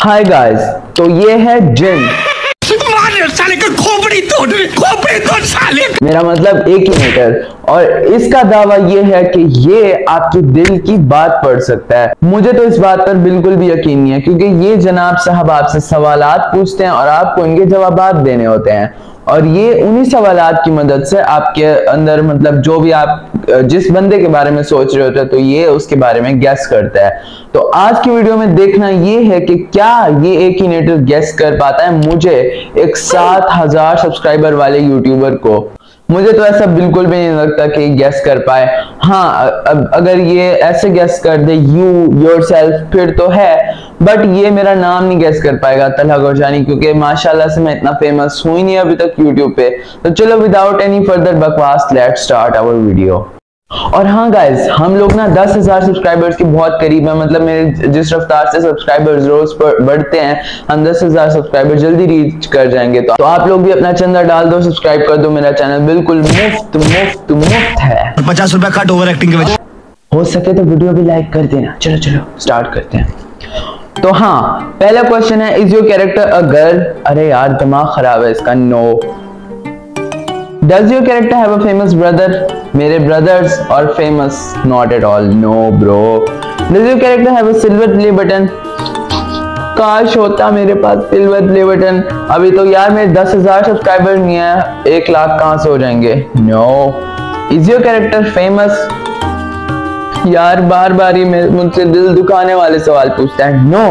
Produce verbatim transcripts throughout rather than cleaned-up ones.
Hi guys, तो ये है जिन, साले का खोपड़ी तोड़ खोपड़ी तोड़ साले, मेरा मतलब एक्यूनेटर। और इसका दावा ये है कि ये आपके दिल की बात पढ़ सकता है। मुझे तो इस बात पर बिल्कुल भी यकीन नहीं है, क्योंकि ये जनाब साहब आपसे सवालात पूछते हैं और आपको इनके जवाबात देने होते हैं, और ये उन्हीं सवालात की मदद से आपके अंदर मतलब जो भी आप जिस बंदे के बारे में सोच रहे होते हैं तो ये उसके बारे में गैस करता है। तो आज की वीडियो में देखना ये है कि क्या ये एक्यूनेटर गैस कर पाता है मुझे, एक सात हजार सब्सक्राइबर वाले यूट्यूबर को। मुझे तो ऐसा बिल्कुल भी नहीं लगता कि गैस कर पाए। हाँ, अब अगर ये ऐसे गैस कर दे यू योरसेल्फ फिर तो है, बट ये मेरा नाम नहीं गैस कर पाएगा तलहा गौशानी, क्योंकि माशाल्लाह से मैं इतना फेमस हुई नहीं अभी तक यूट्यूब पे। तो चलो विदाउट एनी फर्दर बकवास लेट्स स्टार्ट आवर वीडियो। और हाँ गाइज, हम लोग ना दस हजार सब्सक्राइबर्स के बहुत करीब है। मतलब मेरे जिस रफ्तार से सब्सक्राइबर्स रोज बढ़ते हैं, हम दस हजार सब्सक्राइबर जल्दी रीच कर जाएंगे। तो, तो आप लोग भी अपना चंदा डाल दो, सब्सक्राइब कर दो। मेरा चैनल बिल्कुल मुफ्त मुफ्त मुफ्त है। पचास रुपया कट ओवर एक्टिंग के वजह हो सके तो वीडियो भी लाइक कर देना। चलो चलो स्टार्ट करते हैं। तो हाँ, पहला क्वेश्चन है, is your character a girl? अरे यार दिमाग खराब है इसका। No. Does your character have a famous brother? मेरे brothers और famous not at all. No bro. Does your character have a silver play button? काश होता मेरे पास silver play button। अभी तो यार मेरे दस हजार सब्सक्राइबर नहीं है, एक लाख कहाँ से हो जाएंगे? No. Is your character famous? यार बार बार ही मुझसे दिल दुखाने वाले सवाल पूछता है। No.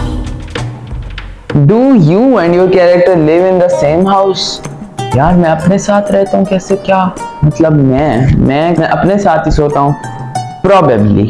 Do you and your character live in the same house? यार मैं अपने साथ रहता हूँ कैसे? क्या मतलब मैं मैं मैं अपने साथ ही सोता हूँ? Probably.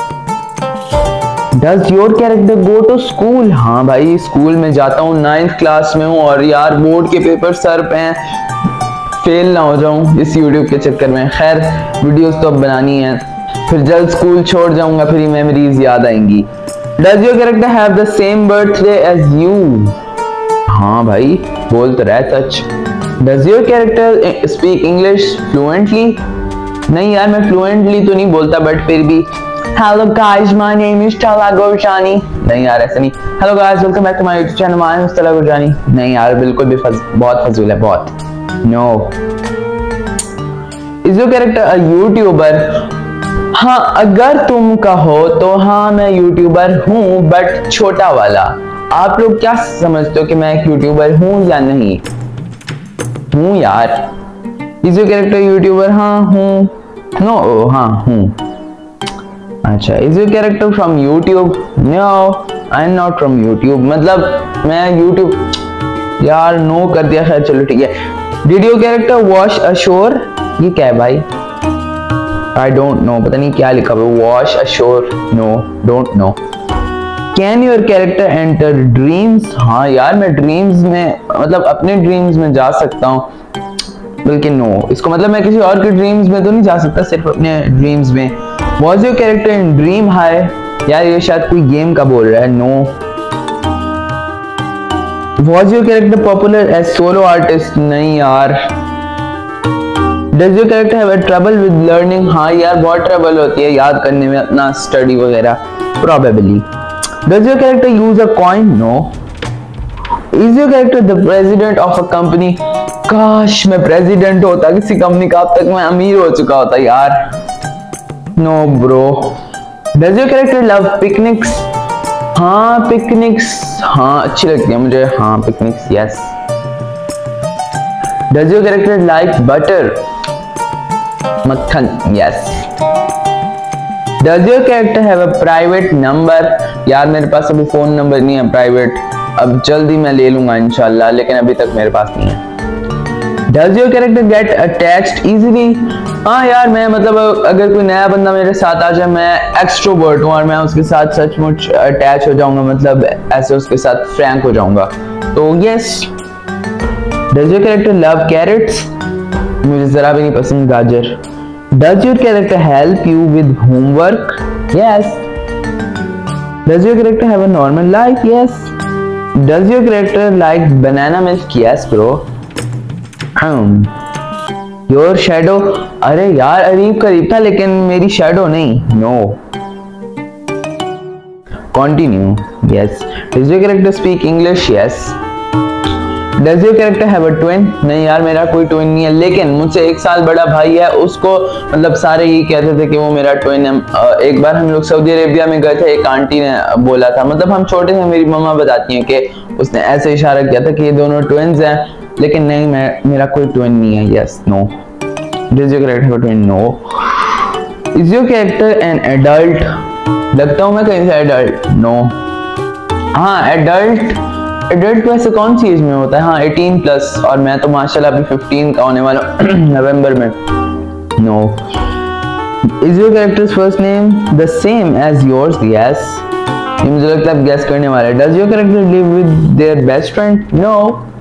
Does your character go to school? हाँ भाई, स्कूल में जाता हूँ, नाइन्थ क्लास में हूँ, और यार बोर्ड के पेपर सर पे हैं, फेल ना हो जाऊँ इस यूट्यूब के चक्कर में। खैर वीडियोस तो अब बनानी है, फिर जल्द स्कूल छोड़ जाऊंगा, फिर मेमोरीज याद आएंगी। Does your character have the same birthday as you? हाँ भाई बोल तो रहा है सच। Does your character speak English fluently? नहीं यार मैं fluently तो नहीं बोलता, बट फिर भी Hello guys, my name is Tala Gurjani। नहीं यार ऐसा नहीं। Hello guys, welcome back to my YouTube channel, my name is Tala Gurjani। नहीं यार बिल्कुल भी फज, बहुत फजूल है बहुत। No। Is your character a YouTuber? हाँ अगर तुम कहो तो हाँ मैं यूट्यूबर हूँ, बट छोटा वाला। आप लोग क्या समझते हो कि मैं एक यूट्यूबर हूँ या नहीं? हूँ यार। Is your character youtuber? हाँ हूँ। नो हाँ हूँ। अच्छा, is your character from YouTube? No I am not from YouTube. मतलब मैं यूट्यूब यार नो कर दिया। खैर चलो ठीक है। Did your character wash ashore? ये क्या है भाई? आई डोंट नो, पता नहीं क्या लिखा हुआ। Wash ashore? No don't know. Can your character enter dreams? हाँ यार मैं ड्रीम्स में मतलब अपने ड्रीम्स में जा सकता हूँ, बल्कि नो इसको मतलब मैं किसी और के ड्रीम्स में तो नहीं जा सकता, सिर्फ अपने ड्रीम्स में। Was your character in Dream High? यार ये शायद कोई गेम का बोल रहा है। No. Was your character popular as solo artist? नहीं यार। Does your character have a trouble with learning? हाँ यार बहुत ट्रबल होती है याद करने में अपना स्टडी वगैरह। Probably. Does your character use a coin? No. Is your character the president of a company? काश मैं प्रेसिडेंट होता किसी कंपनी का, अब तक मैं अमीर हो चुका होता यार। No bro. Does your character love picnics? हाँ पिकनिक्स हाँ अच्छी लगती है मुझे। हाँ picnics yes. Does your character like butter? मक्खन yes. Does your character have a private number? यार मेरे पास अभी फोन नंबर नहीं है प्राइवेट, अब जल्दी मैं ले लूंगा इंशाल्लाह, लेकिन अभी तक मेरे पास नहीं है। Does your character get attached easily? हाँ यार मैं मतलब अगर कोई नया बंदा मेरे साथ आ जाए, मैं एक्सट्रोवर्ट हूँ और मैं उसके साथ सचमुच अटैच हो जाऊंगा, मतलब ऐसे उसके साथ फ्रैंक हो जाऊंगा। तो yes. Does your character love carrots? मुझे जरा भी नहीं पसंद गाजर। Does your character help you with homework? Yes. Does your character have a normal life? Yes. Does your character like banana milk? Yes bro. Um. Your shadow? अरे यार अरीब करीब था लेकिन मेरी shadow नहीं। No. Continue. Yes. Does your character speak English? Yes. Does your character have a twin? नहीं यार, मेरा कोई ट्विन नहीं है, लेकिन मुझसे एक साल बड़ा भाई है, उसको मतलब सारे यही कहते थे कि वो मेरा ट्विन है। एक बार हम लोग सऊदी अरेबिया में गए थे, एक आंटी ने बोला था, मतलब हम छोटे थे, मेरी मम्मा बताती हैं कि उसने ऐसे इशारा किया था कि ये दोनों ट्विन्स हैं, लेकिन नहीं, मैं मेरा कोई ट्विन नहीं है। Yes, no. Does your character have a twin? No. Is your character an adult? लगता हूँ मैं कहीं से adult? No. हाँ, adult एडल्ट वैसे कौन सी एज में होता है? हाँ, अठारह प्लस, और मैं तो माशाल्लाह अभी पंद्रह का होने वाला नवंबर में। No. Is your character's first name the same as yours? Yes. ये मुझे लगता है आप गेस करने वाले। Does your character live with their best friend? No.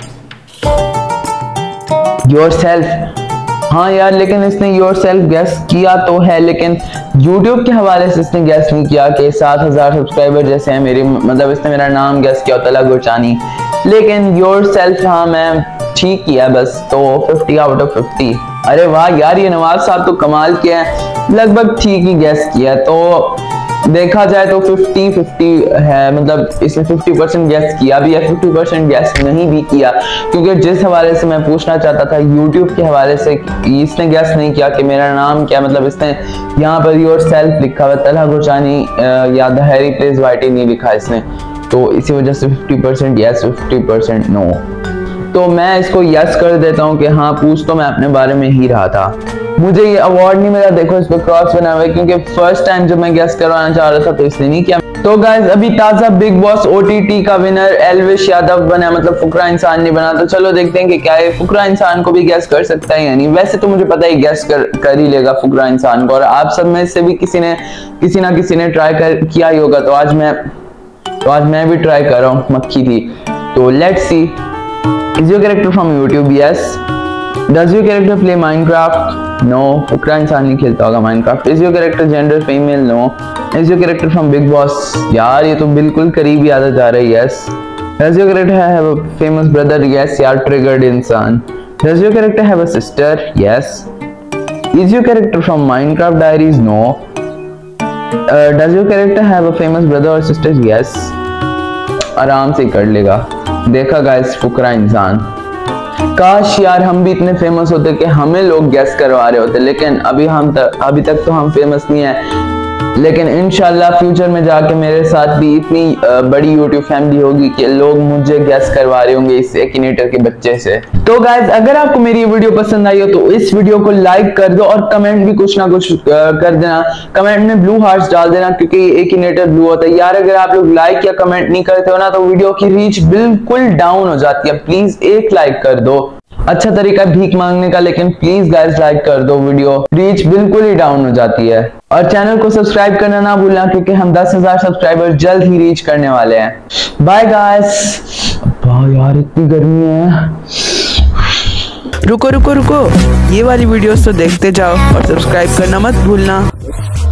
Yourself, हाँ यार, लेकिन इसने योरसेल्फ गैस किया तो है, लेकिन YouTube के हवाले से इसने गैस नहीं किया कि सात हजार सब्सक्राइबर जैसे हैं मेरे, मतलब इसने मेरा नाम गैस किया तला गुरचानी, लेकिन योरसेल्फ हाँ मैं ठीक किया बस, तो पचास आउट ऑफ पचास। अरे वाह यार, ये नवाज साहब तो कमाल किया है, लगभग ठीक ही गैस किया। तो देखा जाए तो पचास पचास है, मतलब इसने पचास परसेंट गैस किया भी है, पचास परसेंट गैस नहीं भी किया, क्योंकि जिस हवाले से मैं पूछना चाहता था YouTube के हवाले से, इसने गैस नहीं किया कि मेरा नाम क्या, मतलब इसने यहाँ पर योरसेल्फ लिखा हुआ, तलहा गुरचानी या द हैरी प्लेज वाइटी नहीं लिखा इसने, तो इसी वजह से पचास परसेंट यस, पचास परसेंट नो। तो मैं इसको यस कर देता हूँ कि हाँ, पूछ तो मैं अपने बारे में ही रहा था। मुझे ये अवार्ड नहीं मिला, देखो इस पर क्रॉस बना हुआ है, क्योंकि फर्स्ट टाइम जब मैं गेस करवाना चाह रहा था तो इसने नहीं किया। तो गाइस, अभी ताजा बिग बॉस ओटीटी का विनर एल्विश यादव बना, मतलब फुकरा इंसान नहीं बना। तो चलो देखते हैं कि क्या ये फुकरा इंसान को भी गैस कर सकता है या नहीं। वैसे तो मुझे पता है गैस कर कर ही लेगा फुकरा इंसान को, और आप सब में से भी किसी ने किसी ना किसी ने ट्राई कर किया ही होगा। तो आज मैं तो आज मैं भी ट्राई कर रहा हूँ, मक्खी थी। तो let's see. Is your character from YouTube? Yes. Does your character play Minecraft? No, Fukra Insaan नहीं खेलता होगा Minecraft. Is your character gender female? No. Is your character from Bigg Boss? यार ये तो बिल्कुल करीबी आदत जा रही है। Yes. Does your character have a famous brother? Yes यार, Triggered Insaan. Does your character have a sister? Yes. Is your character from Minecraft diaries? No. Does your character have a famous brother और sister? Yes. आराम से कर लेगा। देखा guys, फुकरा इंसान। काश यार हम भी इतने फेमस होते कि हमें लोग गेस करवा रहे होते, लेकिन अभी हम तक अभी तक तो हम फेमस नहीं है, लेकिन इंशाल्लाह फ्यूचर में जाके मेरे साथ भी इतनी बड़ी यूट्यूब फैमिली होगी कि लोग मुझे गेस करवा रहे होंगे इस एक्नेटर के बच्चे से। तो गाइस, अगर आपको मेरी ये वीडियो पसंद आई हो तो इस वीडियो को लाइक कर दो, और कमेंट भी कुछ ना कुछ कर देना। कमेंट में ब्लू हार्ट्स डाल देना, क्योंकि एक्नेटर ब्लू होता है यार। अगर आप लोग लाइक या कमेंट नहीं करते हो ना, तो वीडियो की रीच बिल्कुल डाउन हो जाती है। प्लीज एक लाइक कर दो। अच्छा तरीका भीख मांगने का, लेकिन प्लीज गाइस लाइक कर दो, वीडियो रीच बिल्कुल ही डाउन हो जाती है। और चैनल को सब्सक्राइब करना ना भूलना, क्योंकि हम दस हजार सब्सक्राइबर जल्द ही रीच करने वाले हैं। Bye guys. यार इतनी गर्मी है। रुको रुको रुको, ये वाली वीडियोस तो देखते जाओ और सब्सक्राइब करना मत भूलना।